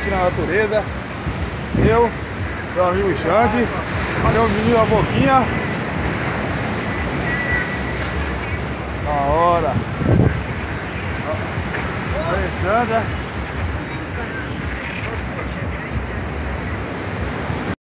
curtindo a natureza. Eu, meu amigo Xande, meu menino a Boquinha. Da hora. Alexandra.